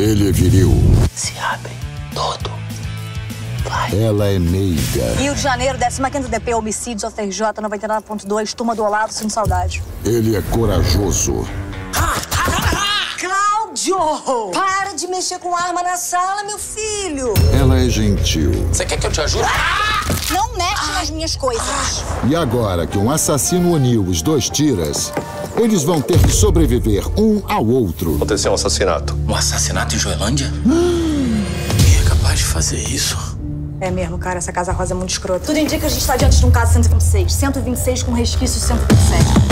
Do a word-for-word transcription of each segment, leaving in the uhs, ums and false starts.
Ele é viril. Se abre todo. Vai. Ela é meiga. Rio de Janeiro, décima quinta D P, homicídios, O F R J noventa e nove ponto dois, turma do Olavo, sinto saudade. Ele é corajoso. Cláudio! Para de mexer com arma na sala, meu filho! Ela é gentil. Você quer que eu te ajude? Não mexe nas minhas coisas. E agora que um assassino uniu os dois tiras, eles vão ter que sobreviver um ao outro. Aconteceu um assassinato. Um assassinato em Joelândia? Quem é capaz de fazer isso? É mesmo, cara, essa casa rosa é muito escrota. Tudo indica que a gente está diante de um caso cento e vinte e seis. cento e vinte e seis com resquício cento e vinte e sete.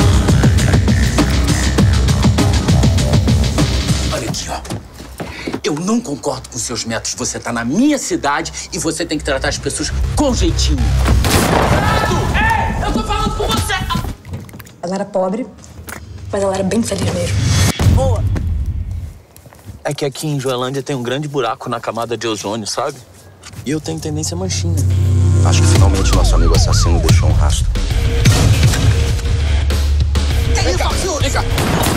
Olha aqui, ó. Eu não concordo com seus métodos. Você tá na minha cidade e você tem que tratar as pessoas com jeitinho. Ei, eu tô falando com você! Ela era pobre, mas ela era bem feliz mesmo. Boa! É que aqui em Joelândia tem um grande buraco na camada de ozônio, sabe? E eu tenho tendência manchinha. Acho que finalmente nosso amigo assassino deixou um rastro. Vem cá, vem cá.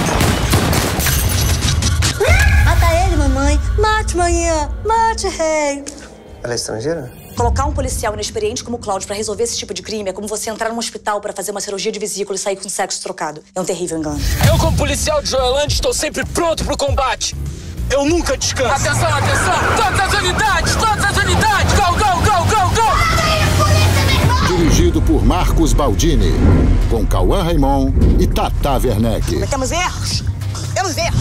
Mata ele, mamãe. Mate, manhã. Mate, rei. Ela é estrangeira? Colocar um policial inexperiente como o Cláudio pra resolver esse tipo de crime é como você entrar num hospital pra fazer uma cirurgia de vesícula e sair com sexo trocado. É um terrível engano. Eu, como policial de Joelândia, estou sempre pronto pro combate. Eu nunca descanso. Atenção, atenção! Todas as unidades! Todas as unidades! Go, go, go, go, go! Dirigido por Marcos Baldini, com Cauã Raymond e Tata Werneck. Temos erros! Temos erros!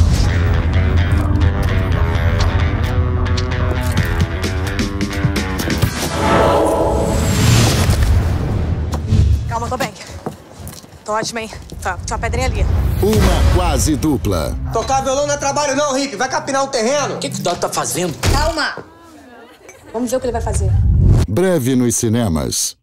Calma, tô bem. Tô ótimo, hein? Tá, tinha uma pedrinha ali. Uma quase dupla. Tocar violão não é trabalho não, Rick. Vai capinar o terreno. O que, que o Dado tá fazendo? Calma! Vamos ver o que ele vai fazer. Breve nos cinemas.